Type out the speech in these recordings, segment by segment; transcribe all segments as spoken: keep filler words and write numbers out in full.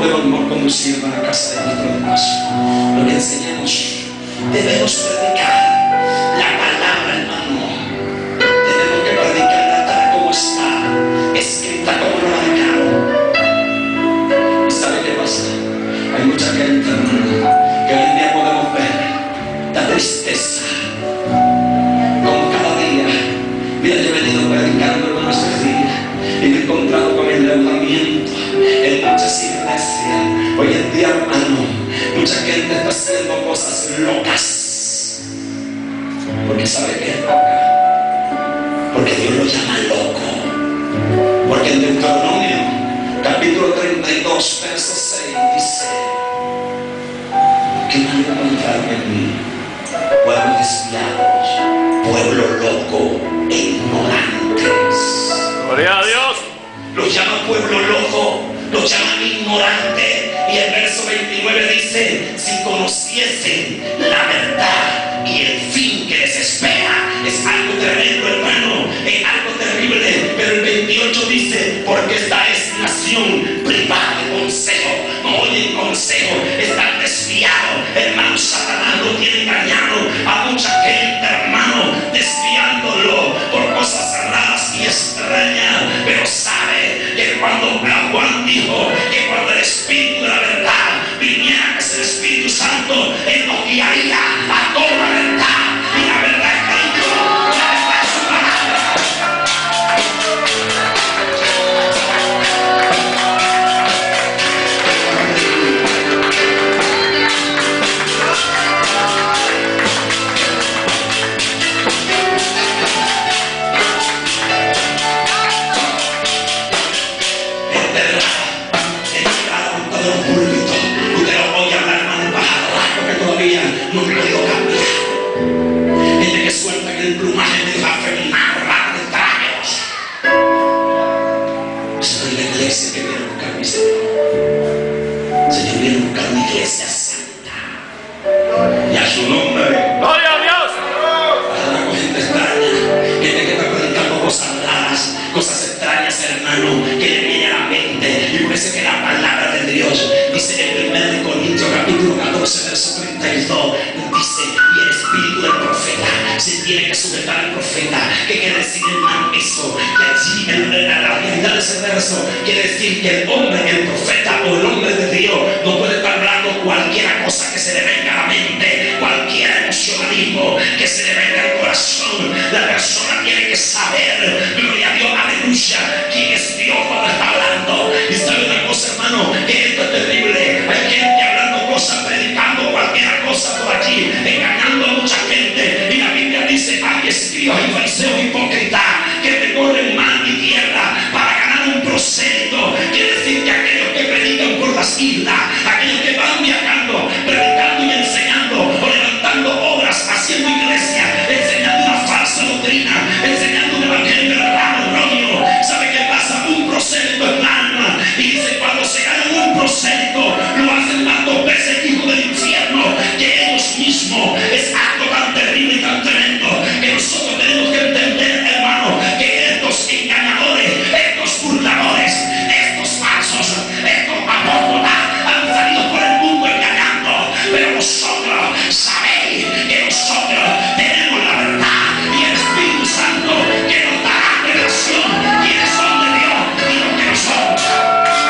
podemos conducir para la casa de nuestro Dios. Lo que enseñamos, debemos predicar la palabra, hermano. Tenemos que predicarla tal como está, escrita como lo marcado. ¿Y sabe qué pasa? Hay mucha gente, hermano, que hoy en día podemos ver la tristeza como cada día. Mira, yo he venido predicando, hermano, estos días y me he encontrado con endeudamiento en muchas iglesias. Hoy en día, hermano, mucha gente está haciendo cosas locas. Porque sabe que es loca. Porque Dios lo llama loco. Porque en Deuteronomio, capítulo treinta y dos, verso seis, dice: ¿qué van a encontrar en mí? Pueblos desviados, pueblo loco e ignorantes. Gloria a Dios. Los llama pueblo loco, los llaman ignorante. Y el verso veintinueve dice: si conociesen la verdad y el fin que les espera. Es algo tremendo, hermano, es algo terrible. Pero el veintiocho dice: porque esta es nación privada de consejo, no oyen consejo, están desviados. Hermano, Satanás lo tiene engañado a mucha gente, hermano, desviándolo por cosas raras y extrañas. Pero sabe que cuando Juan dijo que cuando el Espíritu de la verdad viniera, que es el Espíritu Santo, Él nos guiaría a toda la verdad. Y la verdad es Cristo, la verdad es su palabra. Es verdad, es verdad, con todos los púlpitos. Usted lo oye hablar, hermano, en pajarraco, que todavía no me lo dio cambiar. Gente que suelta en el plumaje medio afeminado, raro de trajes. Esa no es la iglesia que viene a buscar mi Señor. El Señor viene a buscar una iglesia santa. Y a su nombre. Gloria a Dios. Ahora con gente extraña, gente que está predicando cosas raras, cosas extrañas, hermano, que le viene a la mente. Y por eso es que la palabra de Dios dice en primero de Corintios capítulo catorce, verso treinta y dos, dice: y el espíritu del profeta se tiene que sujetar al profeta. ¿Qué quiere decir, hermano, eso? Que allí en, en la realidad de ese verso quiere decir que el hombre, el profeta o el hombre de Dios no puede estar hablando cualquier cosa que se le venga a la mente, cualquier emocionalismo que se le venga al corazón. La persona tiene que saber, gloria a Dios, aleluya, quién es Dios cuando está hablando. Y sabe una cosa, hermano, que esto es terrible. Hay gente hablando cosas, predicando cualquier cosa por aquí, engañando a mucha gente. Y la Biblia dice: ay, escribas y fariseos hipócritas, que te corren mar y tierra para ganar un prosélito. Quiere decir que aquellos que predican por las islas, aquellos que van viajando, predicando y enseñando, o levantando obras, haciendo iglesia, enseñando una falsa doctrina, enseñando un evangelio errado, erróneo. ¿Sabe qué pasa? Un prosélito en alma. Y dice: cuando se ganan un prosélito, lo hacen más dos veces hijo del infierno que ellos mismos. Es algo tan terrible y tan tremendo que nosotros tenemos que entender, hermano, que estos engañadores, estos burladores, estos falsos, estos apóstolas han salido por el mundo engañando. Pero vosotros sabéis que nosotros tenemos la verdad y el Espíritu Santo que nos dará revelación quiénes son de Dios y los que no son.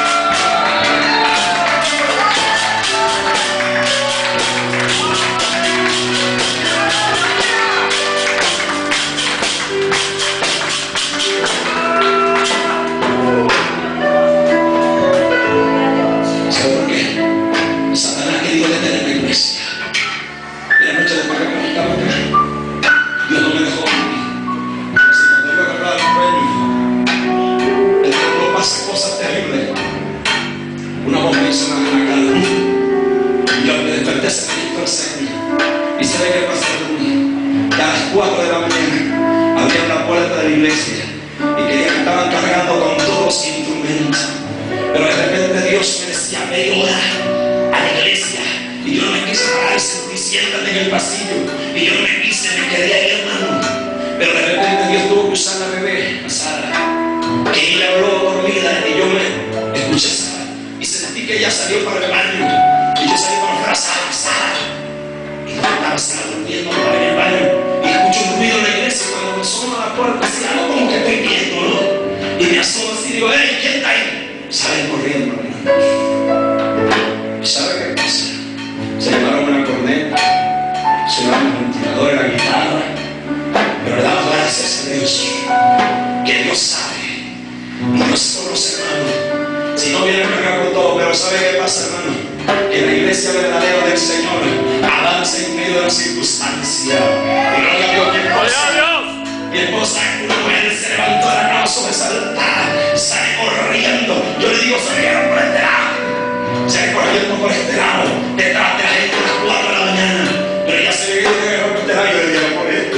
¿Sabe por qué? Satanás ha querido detener la iglesia. Y la noche después que me estaba acá, Dios no me dejó vivir. Si cuando iba a comprar el premio, el tiempo pasa cosas terribles. Una voz me hizo una cara de luz. Y yo me desperté, se me dijo el Señor. Y se ve que pasó que a las cuatro de la mañana abrían la puerta de la iglesia y querían que estaban cargando con todos los instrumentos. Pero de repente Dios me decía: ve y ora a la iglesia. Y yo no me quise parar y siéntate en el pasillo. Y yo no me quise, me quedé ahí, hermano. Pero de repente Dios tuvo que usar la bebé, a Sara, que ella habló dormida y yo me escuché a Sara. Y sentí que ella salió para el baño y yo salí para afuera, Sara, Sara. Y yo estaba Sara durmiendo estaba en el baño y escucho un ruido en la iglesia. Cuando me asomo a la puerta, así algo como que estoy viendo, ¿no? Y me asomo así y digo, hey, ¿quién está ahí? Salen corriendo, hermanos. ¿Y sabe qué pasa? Se llevaron una corneta, se llevaron un ventilador, la guitarra, pero le damos gracias a Dios que Dios sabe y Dios conoce, hermano. Si no viene acá con todo, pero ¿sabe qué pasa, hermano? Que la iglesia verdadera del Señor avanza en medio de la circunstancia. Y gloria a Dios, mi esposa, mi esposa, una mujer se levantó de la cama sobresaltada, sale corriendo. Yo le digo, salieron por este lado, sale corriendo por este lado, detrás de la gente a las cuatro de la mañana. Pero ella se le dio por este lado y yo le digo, por esto.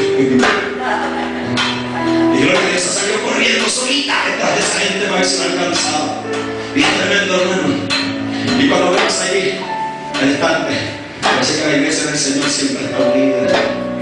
Y gloria a Dios, salió corriendo solita detrás de esa gente para ver si la alcanzaba. Bien tremendo, hermano. Y cuando vemos ahí el instante, parece que la iglesia del Señor siempre está unida.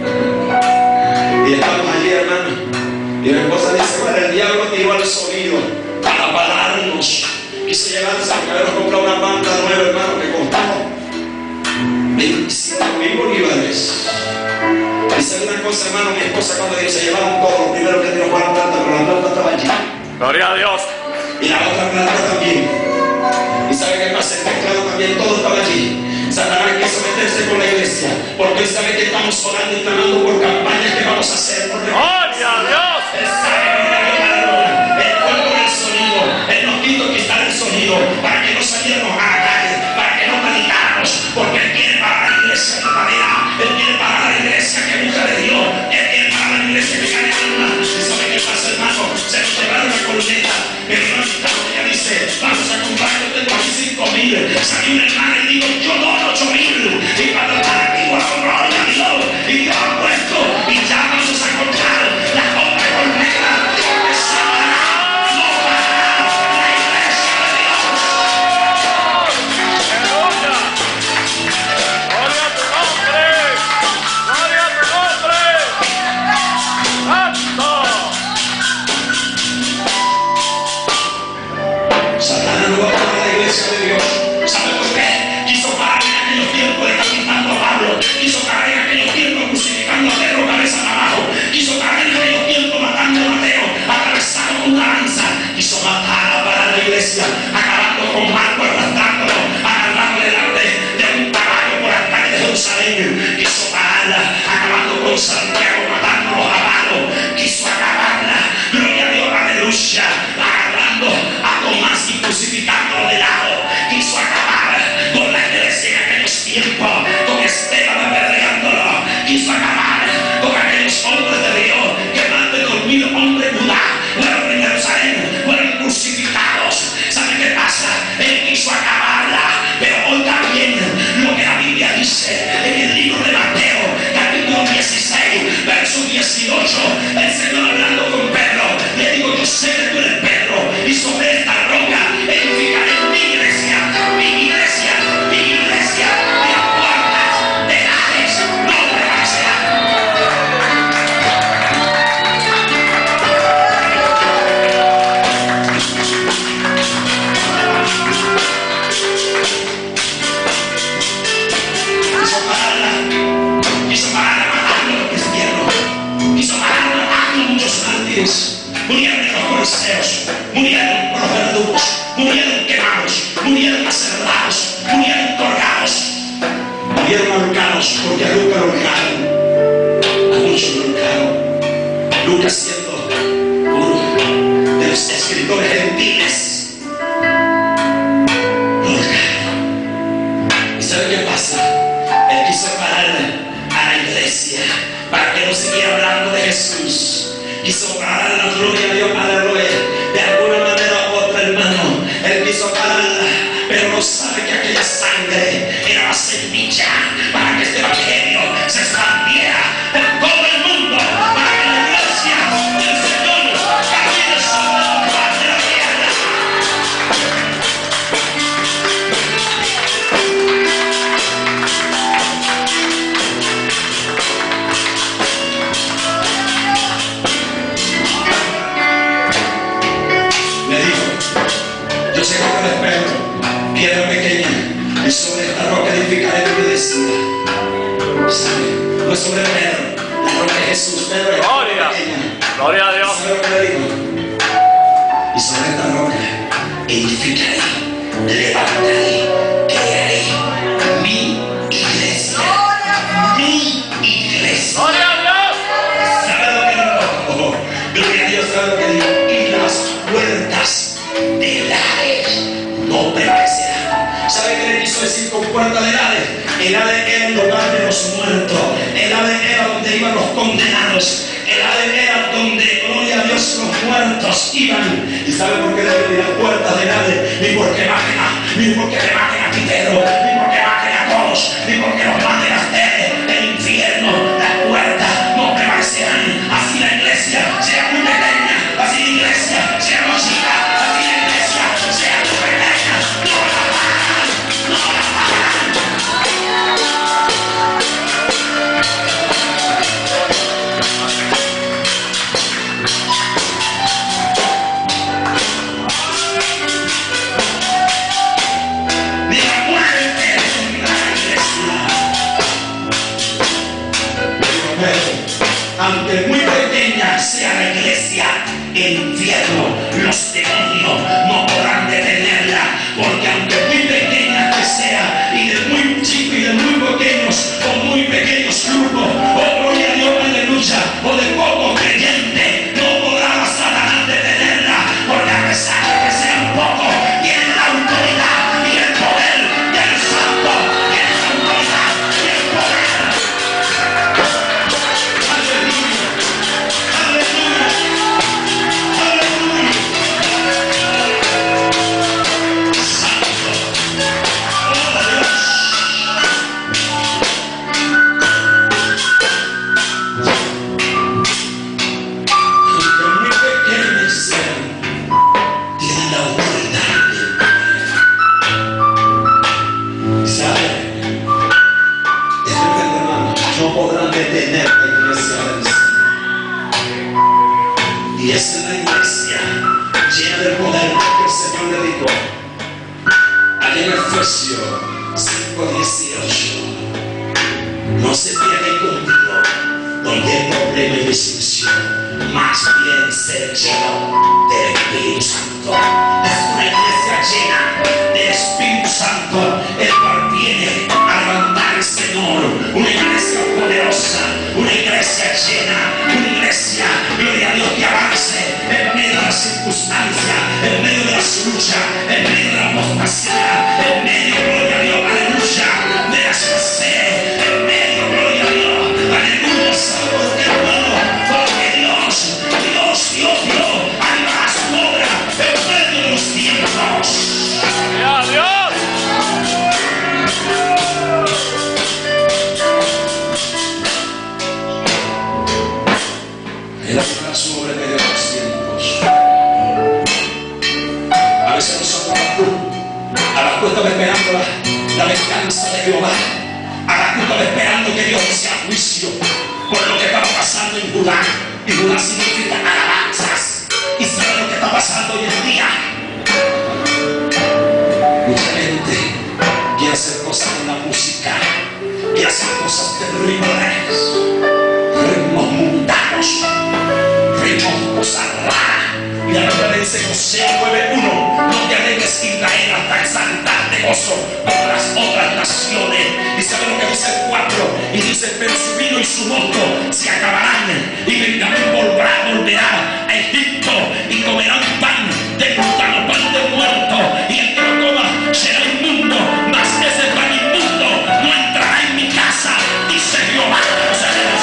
Y estamos allí, hermano. Y mi esposa dice, bueno, el diablo tiró al sonido para pararnos. Quiso llevarse, porque habíamos comprado una banda nueva, hermano, que costaba veinticinco mil bolívares. Dice una cosa, hermano, mi esposa cuando dijo, se llevaron todo, lo primero que tiró fue la plata, pero la plata estaba allí. Gloria a Dios. Y la otra plata también. Y sabe qué pasa, el teclado también, todo estaba allí. Satanás quiso meterse con la iglesia, porque él sabe que estamos orando y clamando por campañas que vamos a hacer. Gloria a Dios. Él sabe que él fue por el sonido, él nos quiso quitar el sonido para que no saliéramos a la calle, para que no predicáramos, porque él quiere parar la iglesia verdadera, él quiere parar la iglesia que busca de Dios, él quiere parar la iglesia que gane alma. ¿Y sabe qué pasa, hermano? Se nos llevaron una columneta, me dio una mitad, ella dice, vamos a comprar, yo tengo aquí cinco mil, salió una hermana y digo, yo doy ocho mil, y cuando están aquí, bueno, gloria a Dios, y Dios ha puesto, y ya vamos a comprar la otra columneta, porque Satanás no parará la iglesia de Dios. Aleluya. Gloria a tu nombre. Gloria a tu nombre. Santo. Satanás no va a parar la iglesia de Dios. ¿Sabe por qué? Quiso parar en aquellos tiempos decapitando a Pablo. Quiso parar en aquellos tiempos crucificando a Pedro cabeza para abajo. Quiso parar en aquellos tiempos matando a Mateo, atravesado con una lanza. Quiso matar a parar la iglesia, acabando con Marco, arrastrándolo, agarrando delante de un caballo por las calles de Jerusalén. Quiso pararla, acabando con Santiago, matándolo a palo. Quiso acabarla, gloria a Dios, aleluya, agarrando a Tomás y crucificándolo de lado. Quiso acabar con la iglesia en aquellos tiempos, con Esteban apedreándolo. Quiso acabar con aquellos hombres de Dios que más de dos mil hombres Judá fueron en Jerusalén, fueron crucificados. ¿Sabe qué pasa? Él quiso acabarla, pero hoy también lo que la Biblia dice en el libro de Mateo, capítulo dieciséis, verso dieciocho, el Señor hablando con Pedro, le digo, yo sé que tú eres Pedro, y sobre esta roca edificaré mi iglesia, mi iglesia, mi iglesia, y las puertas de Hades no prevalecerán. Quiso pararla, quiso pararla matando a los cristianos, quiso pararla matando a muchos mártires. Murieron los coliseos, murieron los verdugos, murieron quemados, murieron aserrados, murieron colgados, murieron ahorcados, porque a Lucas lo ahorcaron, a muchos lo ahorcaron. Lucas siendo uno de los escritores gentiles, lo ahorcaron. ¿Y sabe qué pasa? Él quiso parar a la iglesia para que no siguiera hablando de Jesús. Quiso parar la gloria a Dios, aleluya. De alguna manera u otra, hermano, él quiso pararla, pero no sabe que aquella sangre era la semilla para que este evangelio se expandiera por todo el mundo, para que la iglesia del Señor camine sobre la faz de la tierra. Le dijo, yo sé que tú eres Pedro, piedra pequeña, Y sobre esta roca edificaré mi iglesia. ¿Sabe? No es sobre Pedro. La roca de Jesús. Pedro es Gloria. pequeña. Gloria a Dios. ¿Sabe lo que le digo? Y sobre esta roca edificaré, levantaré, crearé mi iglesia. Mi iglesia. Gloria a Dios. ¿Sabe lo que digo? Oh, gloria a Dios, ¿sabe lo que digo? Y las puertas del Hades no prevalecerán. ¿Sabe qué le quiso decir con puerta del Hades? El Hades era el lugar de los muertos. El Hades era donde iban los condenados. El Hades era donde, gloria a Dios, los muertos iban. ¿Y sabe por qué le dio las puertas del Hades? Ni porque bajen a, ni porque le bajen a Pedro, ni porque bajen a todos, ni porque los manden a ustedes. El infierno, las puertas no prevalecerán. Así la iglesia sea muy pequeña, así la iglesia sea muy chica, así la iglesia sea muy pequeña. No la pagan, no la pagan. Ni la muerte destruirá la iglesia. Aunque muy pequeña sea la iglesia, el infierno, los demonios no podrán detenerla, porque aunque muy pequeña que sea, y de muy chico y de muy pequeños o muy pequeños grupos, o gloria a Dios, aleluya, o de pocos creyentes, no podrá Satanás detenerla, porque a pesar de que sean pocos, tienen la autoridad y el poder del Santo, tienen la autoridad y el poder. Aleluya, aleluya, aleluya. Santo, oh Dios. Aunque muy pequeños sean, tienen la autoridad y el poder. ¿Sabe? Escuchen, hermano, no podrán detener la iglesia del Señor. Y esa es la iglesia llena del poder que el Señor le dijo. Allá en Efesios cinco dieciocho. No se quede conmigo donde hay problema y discusión, más bien ser lleno del Espíritu Santo. Es una iglesia llena del Espíritu Santo, el cual viene a levantar el Señor. Una iglesia poderosa, una iglesia llena, una iglesia, gloria a Dios, que avance en medio de las circunstancias, en medio de las luchas, en medio de la apostasía, en medio, gloria a Dios, aleluya, de la escasez, en medio, gloria a Dios, aleluya. ¿Sabe por qué, hermano? Porque Dios, Dios, Dios, Dios, animará su obra en medio de los tiempos. Gloria a Dios. Él animará su obra en medio de los tiempos. A veces nosotros, Habacuc estaba esperando la, la venganza de Jehová. Habacuc estaba esperando que Dios hiciera juicio por lo que estaba pasando en Judá. Y Judá significa alabanzas. Y sabe lo que está pasando hoy en día. Mucha gente quiere hacer cosas con la música, quiere hacer cosas terribles, ritmos mundanos, ritmos de cosas raras. Y la Biblia dice José nueve uno: no te alegres, Israel, hasta exaltarte gozo como las otras naciones. Y sabe lo que dice el cuatro, y dice: pero su vino y su mosto se acabarán, y Benjamín volverá, volverá a Egipto, y comerán pan de gusano, pan de muerto, y el que lo coma será inmundo, mas ese pan inmundo no entrará en mi casa, dice Jehová. O sea, le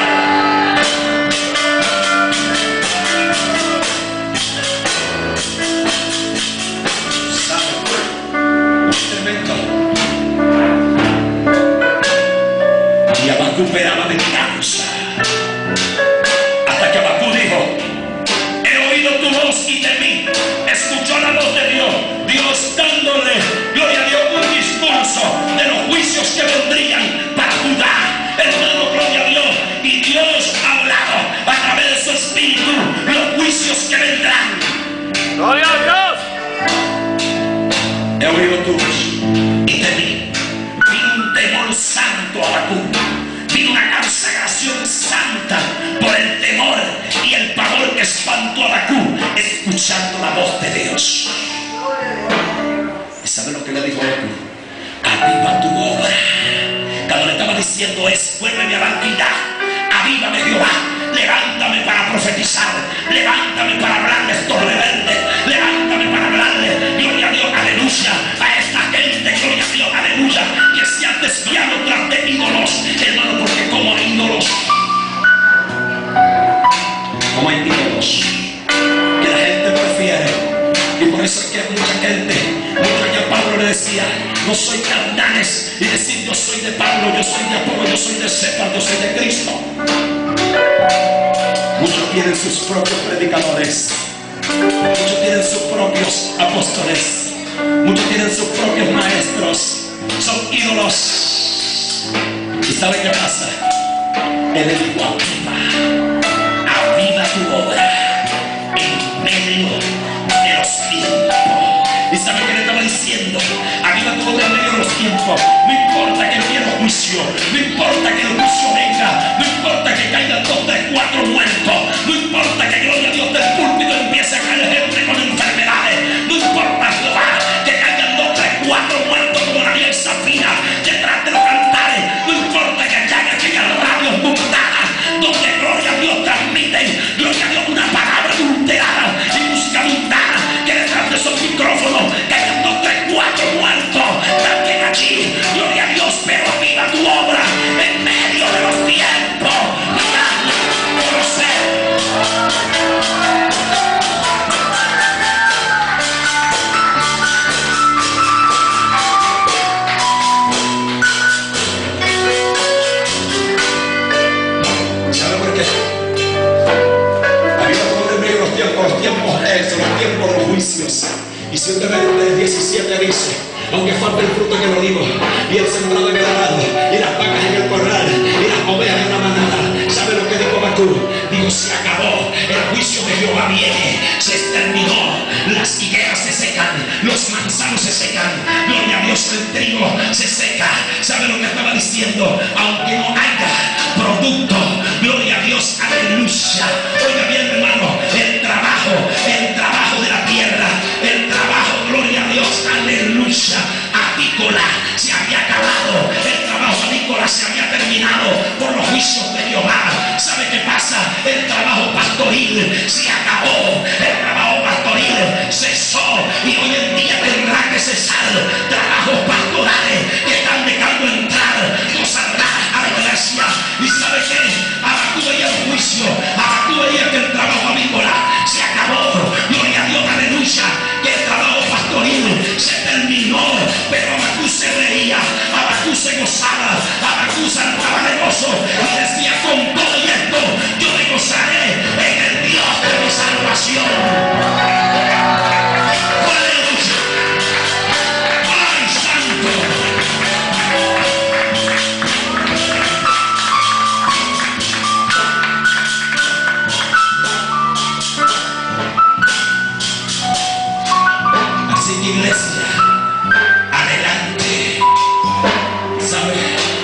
y Habacuc esperaba venganza, hasta que Habacuc dijo: he oído tu voz y temí. Escuchó la voz de Dios, Dios dándole, gloria a Dios, un discurso de los juicios que vendrían para Judá. Hermano, gloria a Dios. Y Dios ha hablado a través de su espíritu los juicios que vendrán. Gloria a Dios. He oído tu voz y temí. Abacú escuchando la voz de Dios. ¿Y sabe lo que le dijo Abacú? Aviva tu obra. Cuando le estaba diciendo es, vuélveme a la antigüedad, avívame Jehová, levántame para profetizar, levántame para hablarle a estos rebeldes, levántame para hablarle, gloria a Dios, aleluya, a esta gente, gloria a Dios, aleluya, que se han desviado tras de ídolos, hermano, porque como hay ídolos, como hay ídolos, que la gente prefiere, y por eso es que mucha gente, mucho ya Pablo le decía, no soy carnales, y decir yo soy de Pablo, yo soy de Apolo, yo soy de Cefas, yo soy de Cristo. Muchos tienen sus propios predicadores, muchos tienen sus propios apóstoles, muchos tienen sus propios maestros, son ídolos. ¿Y sabe qué pasa? Él le dijo, aviva, aviva tu obra en medio de los tiempos. ¿Y sabe qué le estaba diciendo? Aviva tu obra en medio de los tiempos. No importa que viene el juicio, no importa que el juicio venga, no importa que caigan dos, tres, cuatro muertos, no importa que gloria a Dios del púlpito empiece a caer gente con enfermedades, no importa Jehová que caigan dos, tres, cuatro muertos como la vieja Safina detrás de los altares, no importa que haya aquellas radios mundanas donde gloria a Dios transmiten, gloria a Dios una palabra adulterada y música mundana, que detrás de esos micrófonos caigan dos, tres, cuatro muertos, también allí, gloria a Dios, pero aviva tu obra en medio de los tiempos. ¿Sabe por qué? Aviva tu obra en medio de los tiempos, los tiempos esos, los tiempos de los juicios. Y si usted ve el diecisiete dice, aunque falte el fruto en el olivo, y el sembrado en el arado, y las vacas en el corral, y las ovejas en la manada, ¿sabe lo que dijo Abacú? Digo, se acabó, el juicio de Jehová viene, se exterminó, las higueras se secan, los manzanos se secan, gloria a Dios, el trigo se seca. ¿Sabe lo que estaba diciendo? Aunque no haya producto, gloria a Dios, aleluya. Oiga bien, hermano, el trabajo, el trabajo de la tierra, el trabajo, gloria a Dios, aleluya, apícola se había acabado, el trabajo agrícola se había terminado por los juicios de Jehová. ¿Sabe qué pasa? El trabajo pastoril se acabó, el trabajo pastoril cesó y hoy en día tendrá que cesar. Trabajos pastorales que están dejando entrar los altares a la iglesia. ¿Y sabe qué? Abacú veía el juicio, Abacú veía que el trabajo agrícola se acabó, gloria a Dios, aleluya, que el trabajo pastoril se terminó, pero Abacú se reía, Abacú se gozaba, Abacú saltaba de gozo y decía, con todo y esto yo me gozaré en el Dios de mi salvación. ¡Aleluya! ¡Ay, santo! Así que iglesia, adelante. ¿Sabe?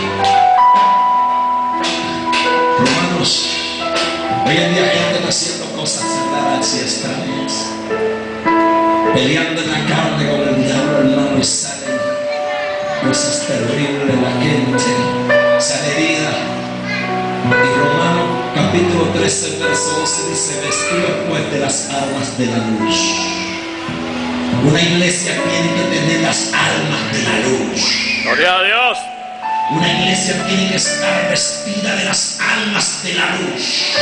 Romanos, hoy en día gente está haciendo cosas raras y extrañas, peleando en la carne con el diablo, hermano, y salen cosas terribles, la gente sale herida. Y Romanos capítulo trece verso doce dice, vestidos pues de las armas de la luz. Una iglesia tiene que tener las armas de la luz. Gloria a Dios. Una iglesia tiene que estar vestida de las armas de la luz.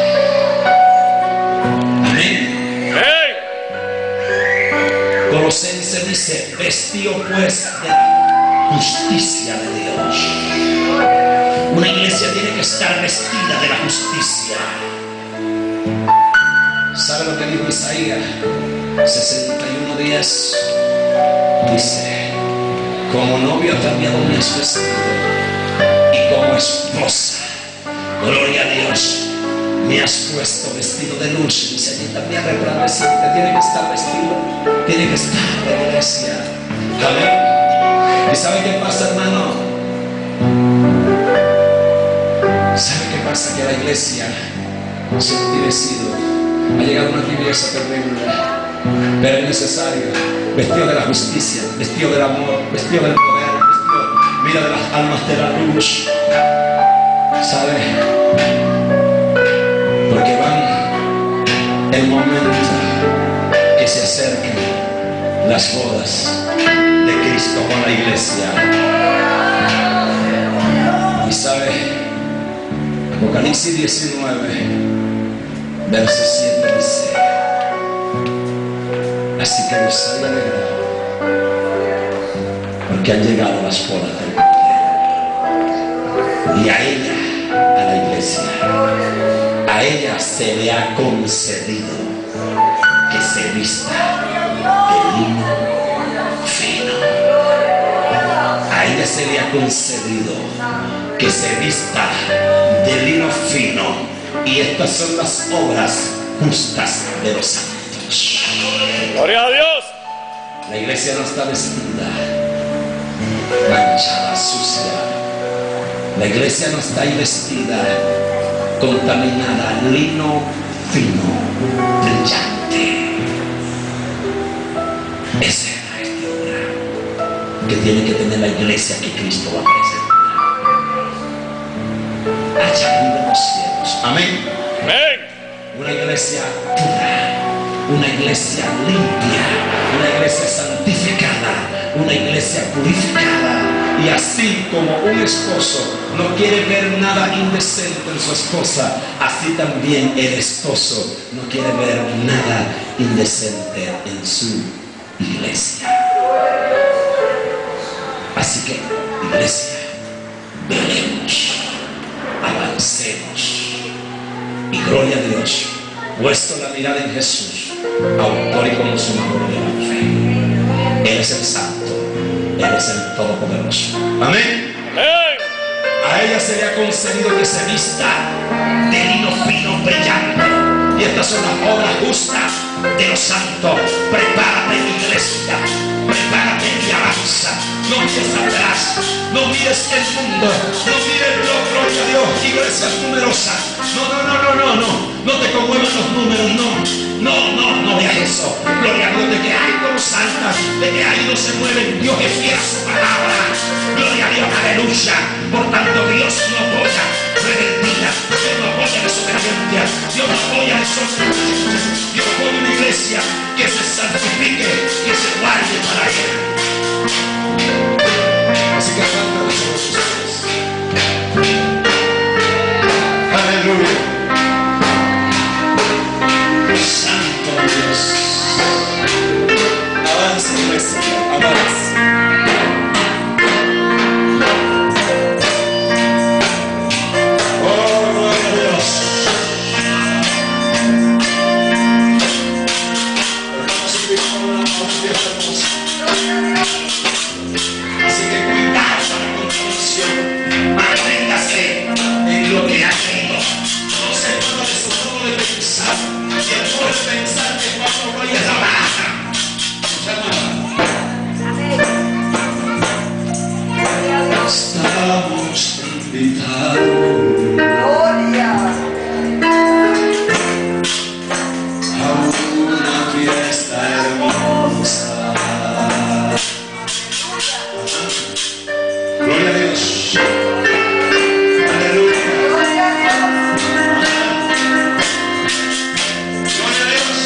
Amén. ¡Hey! Colosenses dice, vestido pues de la justicia de Dios. Una iglesia tiene que estar vestida de la justicia. ¿Sabe lo que dijo Isaías? sesenta y uno diez dice, como novio cambiado me has vestido y como esposa, gloria a Dios, me has puesto vestido de luz. Dice, allí también resplandeciente, tiene que estar vestido, tiene que estar en la iglesia. Amén. ¿Y sabe qué pasa, hermano? ¿Sabe qué pasa? Que la iglesia se ha endurecido. Ha llegado una tibieza terrible, pero es necesario, vestido de la justicia, vestido del amor, vestido del poder, vestido, mira, de las almas de la luz. ¿Sabe? Porque van el momento que se acercan las bodas de Cristo con la iglesia. Y sabe, Apocalipsis diecinueve, verso siete dice: así que nos hay alegrado, porque han llegado las bodas del Cordero. Y a ella, a la iglesia, a ella se le ha concedido que se vista de lino fino. A ella se le ha concedido que se vista de lino fino. Y estas son las obras justas de los santos. Gloria a Dios. La iglesia no está vestida manchada, sucia. La iglesia no está ahí vestida contaminada, lino fino, brillante. Esa es la vestidura que tiene que tener la iglesia que Cristo va a presentar allá en los cielos. Amén. Amén. Una iglesia pura, una iglesia limpia, una iglesia santificada, una iglesia purificada. Y así como un esposo no quiere ver nada indecente en su esposa, así también el esposo no quiere ver nada indecente en su iglesia. Así que, iglesia, velemos, avancemos. Y gloria a Dios, puesto la mirada en Jesús, autor y consumador de la fe. Él es el santo, Él es el todopoderoso. Amén. Amén. A ella se le ha concedido que se vista de lino fino brillante. Y estas son las obras justas de los santos. Prepárate, iglesia, prepárate, mi alabanza. No mires atrás, no mires el mundo, no mires lo, gloria a Dios, iglesias numerosas. No, no, no, no, no, no, no te conmuevan los números, no, no, no, no veas eso. Gloria a Dios, de que hay como santas, de que hay no se mueven. Dios es fiel a su palabra. Gloria a Dios, aleluya. Por tanto, Dios no apoya rebeldía, Dios no apoya desobediencia, Dios no apoya desobediencia. Dios apoya una iglesia que se santifique, que se guarde para Él. Así que canta sobre sus pies. Aleluya. Santo Dios. Avance, iglesia, avance. Oh, gloria a Dios. Vamos a subir con una fiesta hermosa. Así que cuidado con la contribución. Manténgase en lo que ha creído. No se mueva de su modo de pensar. Y el modo de pensar que cuando vaya a la baja. Estamos invitados a una fiesta hermosa. Gloria a Dios. Aleluya. Gloria a Dios.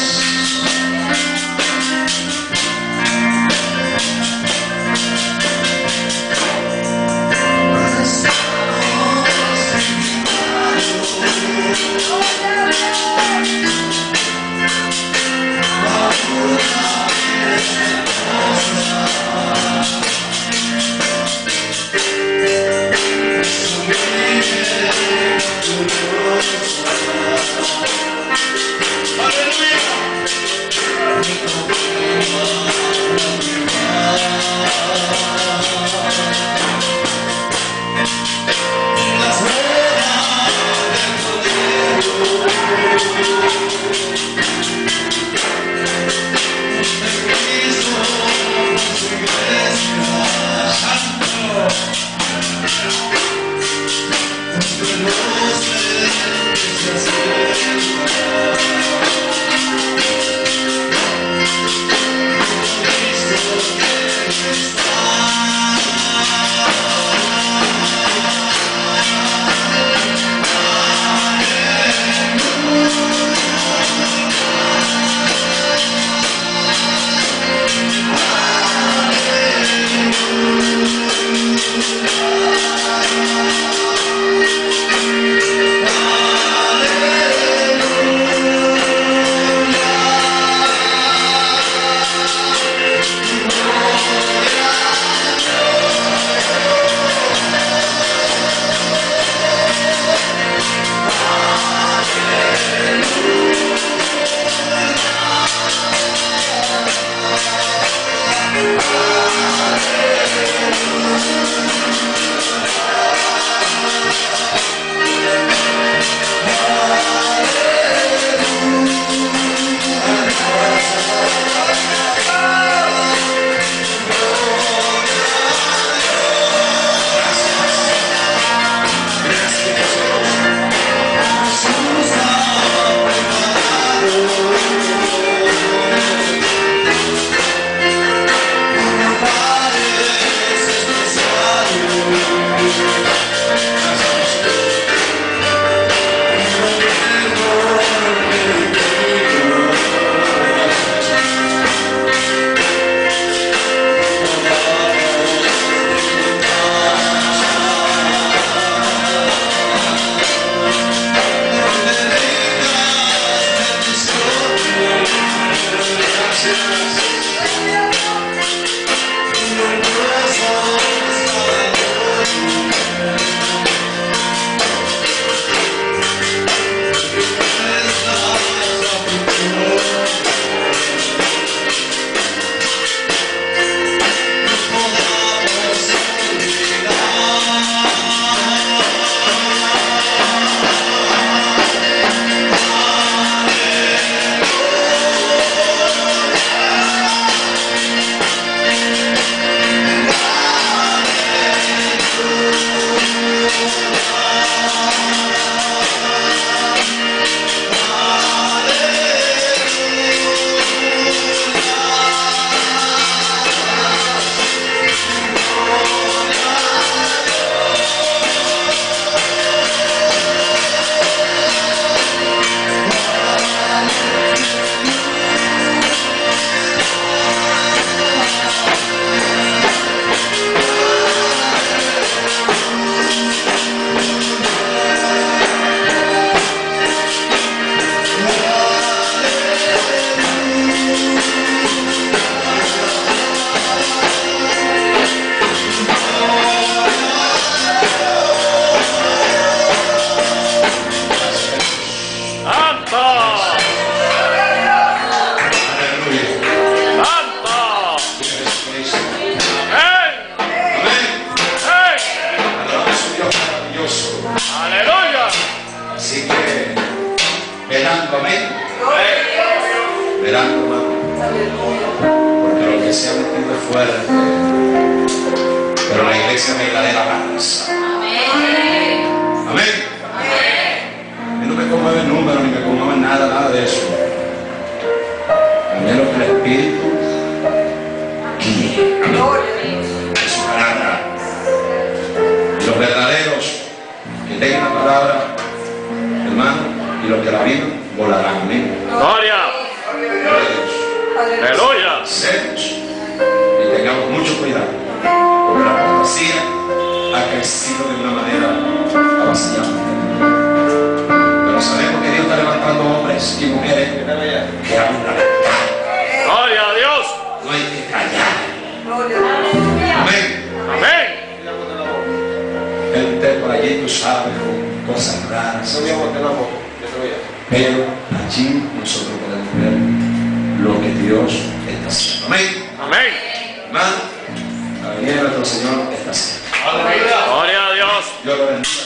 Verán, amén. Verán, hermano. Porque lo que se ha metido es fuerte. Pero la iglesia me la de la paz. Amén. Amén. A mí no me conmueve el número, ni me conmueve nada, nada de eso. A mí lo que el Espíritu guíe. Amén. Es su palabra. Y los verdaderos que tengan la palabra, hermano, y los que la viven volarán. Amén. Gloria. Aleluya. Serios y tengamos mucho cuidado, porque la apostasía ha crecido de una manera avasallante. Pero sabemos que Dios está levantando hombres y mujeres que hablan la verdad. Gloria a Dios. No hay que callar. Amén. Amén. El usted por allí, tú sabes, con cosas raras. Pero allí nosotros podemos ver lo que Dios está haciendo. Amén. Amén. Hermano, la venida de nuestro Señor está haciendo. Gloria a Dios. Dios lo bendiga.